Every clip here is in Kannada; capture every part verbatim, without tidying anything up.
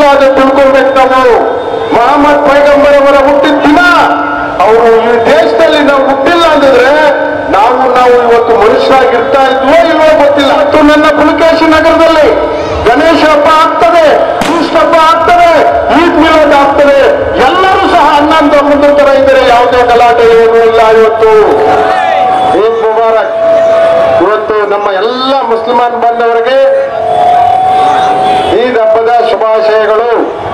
ತಿಳ್ಕೊಳ್ಬೇಕು. ನಾವು ಮೊಹಮ್ಮದ್ ಪೈಗಂಬರ್ ಅವರ ಹುಟ್ಟಿದ ದಿನ ಅವರು ಈ ದೇಶದಲ್ಲಿ ನಾವು ಹುಟ್ಟಿಲ್ಲ ಅಂದಿದ್ರೆ ನಾವು ನಾವು ಇವತ್ತು ಮನುಷ್ಯರಾಗಿರ್ತಾ ಇದ್ವೋ ಇಲ್ವೋ ಗೊತ್ತಿಲ್ಲ. ಮತ್ತು ನನ್ನ ಪುಲಕೇಶಿ ನಗರದಲ್ಲಿ ಗಣೇಶ ಹಬ್ಬ ಆಗ್ತದೆ, ಕ್ರಿಸ್ತ ಹಬ್ಬ ಆಗ್ತದೆ, ಈದ್ ಮಿಲಾದ್ ಆಗ್ತದೆ. ಎಲ್ಲರೂ ಸಹ ಹನ್ನೊಂದು ಮುಂದೆ ತರ ಇದ್ದಾರೆ, ಯಾವುದೇ ಗಲಾಟೆ ಏನೂ ಇಲ್ಲ. ಇವತ್ತು ಈದ್ ಮುಬಾರಕ್. ಇವತ್ತು ನಮ್ಮ ಎಲ್ಲ ಮುಸ್ಲಿಮಾನ್ ಬಾಂಧವರಿಗೆ ಈದ್ ಹಬ್ಬದ ಶುಭಾಶಯಗಳು.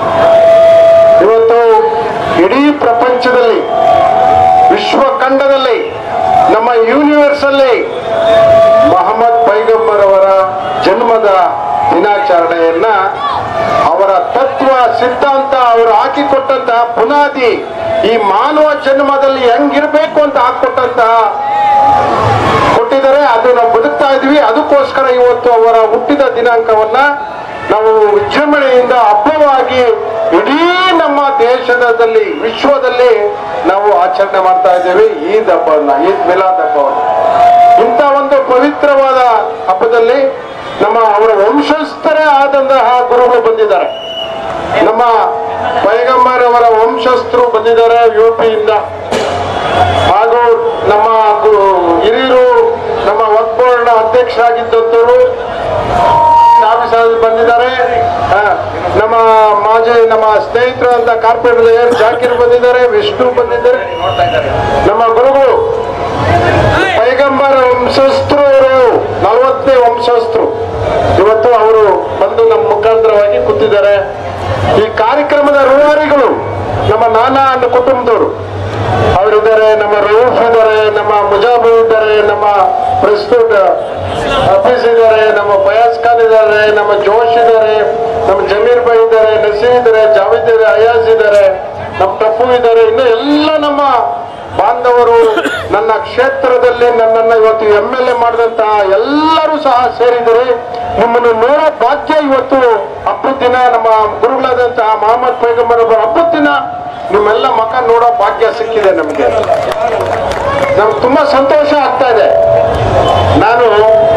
ಇವತ್ತು ಇಡೀ ಪ್ರಪಂಚದಲ್ಲಿ, ವಿಶ್ವ ಖಂಡದಲ್ಲಿ, ನಮ್ಮ ಯೂನಿವರ್ಸ್ ಅಲ್ಲಿ ಮೊಹಮ್ಮದ್ ಪೈಗಂಬರ್ ಅವರ ಜನ್ಮದ ದಿನಾಚರಣೆಯನ್ನ ಅವರ ತತ್ವ ಸಿದ್ಧಾಂತ ಅವರು ಹಾಕಿಕೊಟ್ಟಂತಹ ಬುನಾದಿ, ಈ ಮಾನವ ಜನ್ಮದಲ್ಲಿ ಹೆಂಗಿರ್ಬೇಕು ಅಂತ ಹಾಕೊಟ್ಟಂತಹ ಕೊಟ್ಟಿದ್ದಾರೆ. ಅದು ನಾವು ಬದುಕ್ತಾ ಇದ್ವಿ. ಅದಕ್ಕೋಸ್ಕರ ಇವತ್ತು ಅವರ ಹುಟ್ಟಿದ ದಿನಾಂಕವನ್ನ ನಾವು ವಿಜೃಂಭಣೆಯಿಂದ ಹಬ್ಬವಾಗಿ ಇಡೀ ನಮ್ಮ ದೇಶದಲ್ಲಿ, ವಿಶ್ವದಲ್ಲಿ ನಾವು ಆಚರಣೆ ಮಾಡ್ತಾ ಇದ್ದೇವೆ ಈದ್ ಹಬ್ಬವನ್ನ, ಈದ್ ಮಿಲಾದ್ ಹಬ್ಬವನ್ನು. ಇಂಥ ಒಂದು ಪವಿತ್ರವಾದ ಹಬ್ಬದಲ್ಲಿ ನಮ್ಮ ಅವರ ವಂಶಸ್ಥರೇ ಆದಂತಹ ಗುರುಗಳು ಬಂದಿದ್ದಾರೆ. ನಮ್ಮ ಪೈಗಂಬರ್ ಅವರ ವಂಶಸ್ಥರು ಬಂದಿದ್ದಾರೆ ಯು ಪಿಯಿಂದ. ಹಾಗೂ ನಮ್ಮ ಹಿರಿಯರು, ನಮ್ಮ ವಕ್ಫ್ ಬೋರ್ಡ್ನ ಅಧ್ಯಕ್ಷರಾಗಿದ್ದಂಥವರು ಬಂದಿದ್ದಾರೆ. ನಮ್ಮ ಮಾಜಿ ನಮ್ಮ ಸ್ನೇಹಿತರು ಅಂತ ಕಾರ್ಪೊರೇಟರ್ ಎರ್ ಜಾಕೀರ್ ಬಂದಿದ್ದಾರೆ, ವಿಷ್ಣು ಬಂದಿದ್ದಾರೆ. ನಮ್ಮ ಗುರುಗಳು ಪೈಗಂಬರ್ ವಂಶಸ್ಥರು, ಅವರು ನಲವತ್ತನೇ ವಂಶಸ್ಥರು. ಇವತ್ತು ಅವರು ಬಂದು ನಮ್ಮ ಮುಖಾಂತರವಾಗಿ ಕೂತಿದ್ದಾರೆ. ಈ ಕಾರ್ಯಕ್ರಮದ ರೂವಾರಿಗಳು ನಮ್ಮ ನಾನಾ ಅನ್ನೋ ಕುಟುಂಬದವರು ಅವರಿದ್ದಾರೆ, ನಮ್ಮ ರೌಫ್ ಇದ್ದಾರೆ, ನಮ್ಮ ಮುಜಾಬು ಇದ್ದಾರೆ, ನಮ್ಮ ಪ್ರೆಸಿಡೆಂಟ್ ಹಫೀಸ್ ಇದ್ದಾರೆ, ನಮ್ಮ ಫಯಾಜ್ ಖಾನ್ ಇದ್ದಾರೆ, ನಮ್ಮ ಜೋಶ್ ಇದ್ದಾರೆ, ನಮ್ಮ ಜಮೀರ್ ಭಾಯ್ ಇದ್ದಾರೆ, ನಸೀರ್ ಇದ್ದಾರೆ, ಜಾವೇದ್ ಇದ್ದಾರೆ, ಅಯಾಜ್ ಇದ್ದಾರೆ, ನಮ್ಮ ಟಪ್ಪು ಇದ್ದಾರೆ. ಇನ್ನು ಎಲ್ಲ ನಮ್ಮ ಬಾಂಧವರು, ನನ್ನ ಕ್ಷೇತ್ರದಲ್ಲಿ ನನ್ನನ್ನು ಇವತ್ತು ಎಂ ಎಲ್ ಎ ಮಾಡಿದಂತಹ ಎಲ್ಲರೂ ಸಹ ಸೇರಿದರೆ ನಿಮ್ಮನ್ನು ನೋಡೋ ಭಾಗ್ಯ ಇವತ್ತು ಹಬ್ಬದ ದಿನ, ನಮ್ಮ ಗುರುಗಳಾದಂತಹ ಮೊಹಮ್ಮದ್ ಪೈಗಂಬರ್ ಅವರ ಹಬ್ಬದ ದಿನ ನಿಮ್ಮೆಲ್ಲ ಮಕ ನೋಡೋ ಭಾಗ್ಯ ಸಿಕ್ಕಿದೆ ನಮಗೆ. ನಮ್ಗೆ ತುಂಬಾ ಸಂತೋಷ ಆಗ್ತಾ ಇದೆ. ನಾನು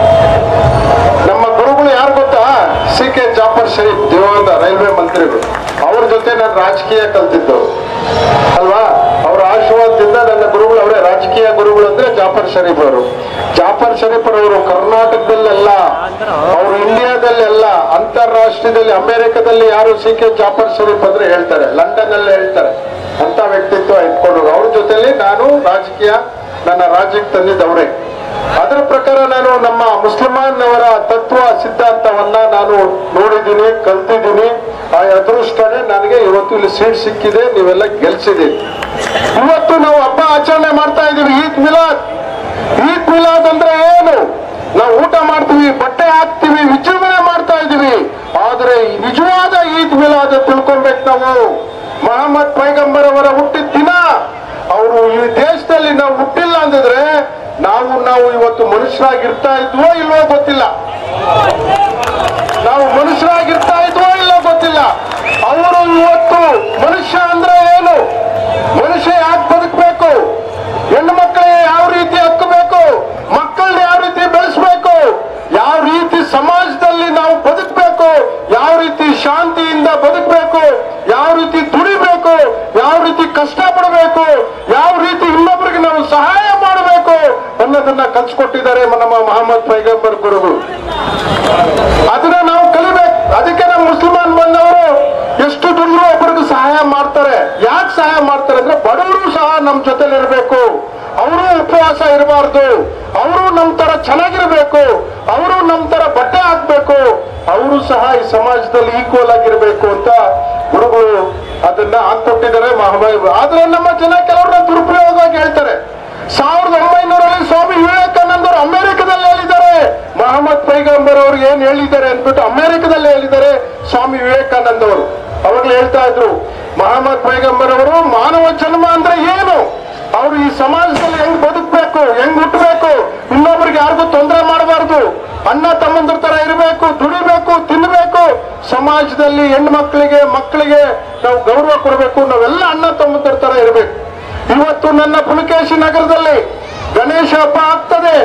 ನಮ್ಮ ಗುರುಗಳು ಯಾರು ಗೊತ್ತಾ, ಸಿ ಕೆ ಜಾಫರ್ ಶರೀಫ್ ದೇವಾಂಗ ರೈಲ್ವೆ ಮಂತ್ರಿಗಳು, ಅವ್ರ ಜೊತೆ ನಾನು ರಾಜಕೀಯ ಕಲ್ತಿದ್ದು ಅಲ್ವಾ. ಅವರ ಆಶೀರ್ವಾದದಿಂದ ನನ್ನ ಗುರುಗಳು ಅವರೇ. ರಾಜಕೀಯ ಗುರುಗಳು ಅಂದ್ರೆ ಜಾಫರ್ ಶರೀಫ್ ಅವರು. ಜಾಫರ್ ಶರೀಫ್ ಅವರು ಕರ್ನಾಟಕದಲ್ಲೆಲ್ಲ, ಅವರು ಇಂಡಿಯಾದಲ್ಲೆಲ್ಲ, ಅಂತಾರಾಷ್ಟ್ರೀಯದಲ್ಲಿ, ಅಮೆರಿಕದಲ್ಲಿ ಯಾರು ಸಿ ಕೆ ಜಾಫರ್ ಶರೀಫ್ ಅಂದ್ರೆ ಹೇಳ್ತಾರೆ, ಲಂಡನ್ ಅಲ್ಲಿ ಹೇಳ್ತಾರೆ. ಅಂತ ವ್ಯಕ್ತಿತ್ವ ಇಟ್ಕೊಂಡ್ರು. ಅವ್ರ ಜೊತೆಲಿ ನಾನು ರಾಜಕೀಯ, ನನ್ನ ರಾಜ್ಯಕ್ಕೆ ತಂದಿದ್ದವ್ರೆ. ಅದರ ಪ್ರಕಾರ ನಾನು ನಮ್ಮ ಮುಸಲ್ಮಾನ್ ಅವರ ತತ್ವ ಸಿದ್ಧಾಂತವನ್ನ ನಾನು ನೋಡಿದ್ದೀನಿ, ಕಲ್ತಿದ್ದೀನಿ. ಆ ಅದೃಷ್ಟನೇ ನನಗೆ ಇವತ್ತು ಇಲ್ಲಿ ಸೀಟ್ ಸಿಕ್ಕಿದೆ, ನೀವೆಲ್ಲ ಗೆಲ್ಸಿದ್ದೀರಿ. ಇವತ್ತು ನಾವು ಹಬ್ಬ ಆಚರಣೆ ಮಾಡ್ತಾ ಇದೀವಿ, ಈದ್ ಮಿಲಾದ್. ಈದ್ ಮಿಲಾದ್ ಅಂದ್ರೆ ಏನು? ನಾವು ಊಟ ಮಾಡ್ತೀವಿ, ಬಟ್ಟೆ ಹಾಕ್ತಿವಿ, ವಿಜೃಂಭಣೆ ಮಾಡ್ತಾ ಇದೀವಿ. ಆದ್ರೆ ನಿಜವಾದ ಈದ್ ಮಿಲಾದ್ ತಿಳ್ಕೊಳ್ಬೇಕು ನಾವು. ಮೊಹಮ್ಮದ್ ಪೈಗಂಬರ್ ಅವರ ಹುಟ್ಟಿದ ದಿನ ಅವರು ಈ ದೇಶದಲ್ಲಿ ನಾವು ಹುಟ್ಟಿಲ್ಲ ಅಂದಿದ್ರೆ ನಾವು ನಾವು ಇವತ್ತು ಮನುಷ್ಯರಾಗಿರ್ತಾ ಇದ್ವೋ ಇಲ್ವೋ ಗೊತ್ತಿಲ್ಲ. ನಾವು ಮನುಷ್ಯರಾಗಿರ್ತಾ ಇದ್ವೋ ಇಲ್ವೋ ಗೊತ್ತಿಲ್ಲ. ಅವರು ಇವತ್ತು ಮನುಷ್ಯ ಅಂದ್ರೆ ಏನು, ಮನುಷ್ಯ ಯಾಕೆ ಬದುಕಬೇಕು, ಹೆಣ್ಣು ಮಕ್ಕಳಿಗೆ ಯಾವ ರೀತಿ ಹಕ್ಕಬೇಕು, ಮಕ್ಕಳನ್ನ ಯಾವ ರೀತಿ ಬೆಳೆಸಬೇಕು, ಯಾವ ರೀತಿ ಸಮಾಜದಲ್ಲಿ ನಾವು ಬದುಕಬೇಕು, ಯಾವ ರೀತಿ ಶಾಂತಿಯಿಂದ ಬದುಕಬೇಕು, ಯಾವ ರೀತಿ ದುಡಿಬೇಕು, ಯಾವ ರೀತಿ ಕಷ್ಟ ಪಡಬೇಕು, ಯಾವ ರೀತಿ ಇನ್ನೊಬ್ಬರಿಗೆ ನಾವು ಸಹಾಯ ಮಾಡಬೇಕು ಅನ್ನೋದನ್ನ ಕಲ್ಸ್ಕೊಟ್ಟಿದ್ದಾರೆ ನಮ್ಮ ಮೊಹಮ್ಮದ್ ಪೈಗಂಬರ್ ಗುರುಗಳು. ಅದನ್ನ ನಾವು ಕಲಿಬೇಕು. ಅದಕ್ಕೆ ನಮ್ಮ ಮುಸಲ್ಮಾನ್ ಬಂದವರು ಎಷ್ಟು ದುಡಿದ್ರು ಒಬ್ಬರಿಗೂ ಸಹಾಯ ಮಾಡ್ತಾರೆ. ಯಾಕೆ ಸಹಾಯ ಮಾಡ್ತಾರೆ ಅಂದ್ರೆ ಬಡವರು ಸಹ ನಮ್ಮ ಜೊತೆಲಿ ಇರಬೇಕು, ಅವರು ಉಪವಾಸ ಇರಬಾರ್ದು, ಅವರು ನಮ್ ತರ ಚೆನ್ನಾಗಿರ್ಬೇಕು, ಅವರು ನಮ್ ತರ ಬಟ್ಟೆ ಹಾಕ್ಬೇಕು, ಅವರು ಸಹ ಈ ಸಮಾಜದಲ್ಲಿ ಈಕ್ವಲ್ ಆಗಿರ್ಬೇಕು ಅಂತ ಗುರುಗಳು ಅದನ್ನ ಹಾಕೊಟ್ಟಿದ್ದಾರೆ. ಮಹಾಬಾಯಿ ಆದ್ರೆ ನಮ್ಮ ಜನ ಕೆಲವ್ರನ್ನ ದುರುಪಯೋಗವಾಗಿ ಹೇಳ್ತಾರೆ. ಸಾವಿರದ ಒಂಬೈನೂರಲ್ಲಿ ಸ್ವಾಮಿ ವಿವೇಕಾನಂದರು ಅಮೆರಿಕದಲ್ಲಿ ಹೇಳಿದ್ದಾರೆ, ಮೊಹಮ್ಮದ್ ಪೈಗಂಬರ್ ಅವರು ಏನ್ ಹೇಳಿದ್ದಾರೆ ಅಂದ್ಬಿಟ್ಟು ಅಮೆರಿಕದಲ್ಲಿ ಹೇಳಿದ್ದಾರೆ ಸ್ವಾಮಿ ವಿವೇಕಾನಂದ ಅವರು. ಅವಾಗಲೇ ಹೇಳ್ತಾ ಇದ್ರು, ಮೊಹಮ್ಮದ್ ಪೈಗಂಬರ್ ಅವರು ಮಾನವ ಜನ್ಮ ಅಂದ್ರೆ ಏನು, ಅವರು ಈ ಸಮಾಜದಲ್ಲಿ ಹೆಂಗ್ ಬದುಕಬೇಕು, ಹೆಂಗ್ ಹುಟ್ಟಬೇಕು, ಇನ್ನೊಬ್ರಿಗೆ ಯಾರಿಗೂ ತೊಂದರೆ ಮಾಡಬಾರ್ದು, ಅಣ್ಣ ತಮ್ಮಂದ್ರ ತರ ಇರಬೇಕು, ದುಡಿಬೇಕು, ತಿನ್ಬೇಕು, ಸಮಾಜದಲ್ಲಿ ಹೆಣ್ಣು ಮಕ್ಕಳಿಗೆ ಮಕ್ಕಳಿಗೆ ನಾವು ಗೌರವ ಕೊಡಬೇಕು, ನಾವೆಲ್ಲ ಅಣ್ಣ ತಮ್ಮಂದ್ರ ತರ ಇರಬೇಕು. ಇವತ್ತು ನನ್ನ ಪುಲಕೇಶಿ ನಗರದಲ್ಲಿ ಗಣೇಶ ಹಬ್ಬ ಆಗ್ತದೆ,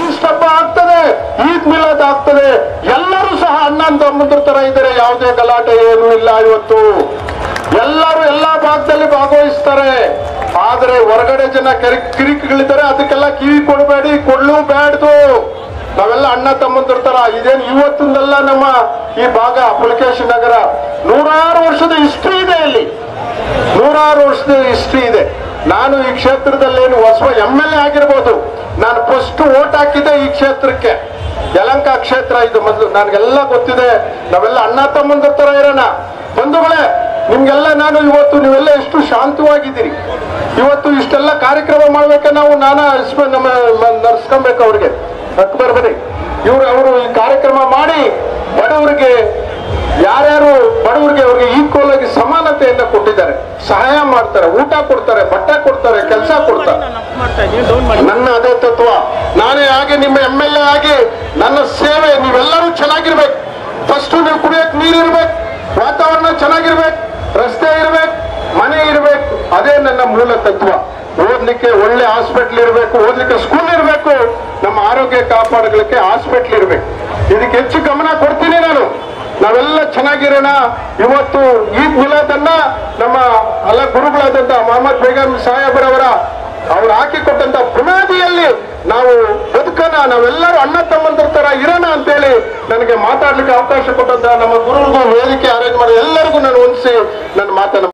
ಈಸ್ಟ್ ಹಬ್ಬ ಆಗ್ತದೆ, ಈದ್ ಮಿಲಾದ್ ಆಗ್ತದೆ. ಎಲ್ಲರೂ ಸಹ ಅಣ್ಣ ತಮ್ಮಂದ್ರ ತರ ಇದ್ದಾರೆ, ಯಾವುದೇ ಗಲಾಟೆ ಏನೂ ಇಲ್ಲ. ಇವತ್ತು ಎಲ್ಲರೂ ಎಲ್ಲಾ ಭಾಗದಲ್ಲಿ ಭಾಗವಹಿಸ್ತಾರೆ. ಆದ್ರೆ ಹೊರಗಡೆ ಜನ ಕಿರಿಕಿಗಳಿದ್ದಾರೆ, ಅದಕ್ಕೆಲ್ಲ ಕಿವಿ ಕೊಡಬೇಡಿ, ಕೊಡ್ಲು ಬ್ಯಾಡ್ದು. ನಾವೆಲ್ಲ ಅಣ್ಣ ತಮ್ಮಂದ್ರ ತರ. ಇದೇನು ಇವತ್ತಿಂದಲ್ಲ, ನಮ್ಮ ಈ ಭಾಗ ಪುಲಕೇಶಿ ನಗರ ನೂರಾರು ವರ್ಷದ ಹಿಸ್ಟ್ರಿ ಇದೆ. ಇಲ್ಲಿ ನೂರಾರು ವರ್ಷದ ಹಿಸ್ಟ್ರಿ ಇದೆ. ನಾನು ಈ ಕ್ಷೇತ್ರದಲ್ಲಿ ಏನು ಹೊಸ ಎಂ ಎಲ್ ಎ ಆಗಿರ್ಬೋದು, ನಾನು ಫಸ್ಟ್ ವೋಟ್ ಹಾಕಿದ್ದೆ ಈ ಕ್ಷೇತ್ರಕ್ಕೆ. ಯಲಹಂಕ ಕ್ಷೇತ್ರ ಇದು ಮೊದಲು, ನನಗೆಲ್ಲ ಗೊತ್ತಿದೆ. ನಾವೆಲ್ಲ ಅಣ್ಣ ತಮ್ಮಂದ್ರ ತರ ಇರೋಣ. ಬಂಧುಗಳೇ, ನಿಮ್ಗೆಲ್ಲ ನಾನು ಇವತ್ತು ನೀವೆಲ್ಲ ಎಷ್ಟು ಶಾಂತವಾಗಿದ್ದೀರಿ. ಇವತ್ತು ಇಷ್ಟೆಲ್ಲ ಕಾರ್ಯಕ್ರಮ ಮಾಡ್ಬೇಕೆ ನಾವು, ನಾನಾ ನಮ್ಮ ನಡ್ಸ್ಕೊಬೇಕು ಅವ್ರಿಗೆ. ಅಕ್ಬರ್ ಬನ್ನಿ, ಇವ್ರು ಅವರು ಈ ಕಾರ್ಯಕ್ರಮ ಮಾಡಿ ಬಡವರಿಗೆ, ಯಾರ್ಯಾರು ಬಡವರಿಗೆ ಅವ್ರಿಗೆ ಈಕ್ವಲ್ ಆಗಿ ಸಮಾನತೆಯನ್ನ ಕೊಟ್ಟಿದ್ದಾರೆ, ಸಹಾಯ ಮಾಡ್ತಾರೆ, ಊಟ ಕೊಡ್ತಾರೆ, ಬಟ್ಟೆ ಕೊಡ್ತಾರೆ, ಕೆಲಸ ಕೊಡ್ತಾರೆ. ನನ್ನ ಅದೇ ತತ್ವ. ನಾನೇ ಹಾಗೆ ನಿಮ್ಮ ಎಂ ಎಲ್ ಎ ಆಗಿ ನನ್ನ ಸೇವೆ, ನೀವೆಲ್ಲರೂ ಚೆನ್ನಾಗಿರ್ಬೇಕು. ಫಸ್ಟ್ ನೀವು ಕುಡಿಯಕ್ ನೀರು ಇರ್ಬೇಕು, ವಾತಾವರಣ ಚೆನ್ನಾಗಿರ್ಬೇಕು, ರಸ್ತೆ ಇರ್ಬೇಕು, ಮನೆ ಇರ್ಬೇಕು. ಅದೇ ನನ್ನ ಮೂಲ ತತ್ವ. ಓದ್ಲಿಕ್ಕೆ ಒಳ್ಳೆ ಹಾಸ್ಪಿಟ್ಲ್ ಇರಬೇಕು, ಓದ್ಲಿಕ್ಕೆ ಸ್ಕೂಲ್ ಇರಬೇಕು, ನಮ್ಮ ಆರೋಗ್ಯ ಕಾಪಾಡಲಿಕ್ಕೆ ಹಾಸ್ಪಿಟ್ಲ್ ಇರಬೇಕು. ಇದಕ್ಕೆ ಹೆಚ್ಚು ಗಮನ ಕೊಡ್ತೀನಿ ನಾನು. ನಾವೆಲ್ಲ ಚೆನ್ನಾಗಿರೋಣ. ಇವತ್ತು ಈದ್ ಮಿಲಾದನ್ನ ನಮ್ಮ ಎಲ್ಲ ಗುರುಗಳಾದಂತ ಮೊಹಮ್ಮದ್ ಬೇಗಂ ಸಾಹೇಬರವರ ಅವ್ರು ಹಾಕಿಕೊಟ್ಟಂತ ಬುನಾದಿಯಲ್ಲಿ ನಾವು ಬದುಕನ, ನಾವೆಲ್ಲರೂ ಅಣ್ಣ ತಮ್ಮಂದ್ರ ತರ ಇರೋಣ ಅಂತೇಳಿ ನನಗೆ ಮಾತಾಡ್ಲಿಕ್ಕೆ ಅವಕಾಶ ಕೊಟ್ಟಂತ ನಮ್ಮ ಗುರುಗಳಿಗೂ ವೇದಿಕೆ ಅರೇಂಜ್ ಮಾಡಿ ಎಲ್ಲರಿಗೂ ನಾನು ಹೊಂದಿಸಿ ನನ್ನ ಮಾತನ್ನ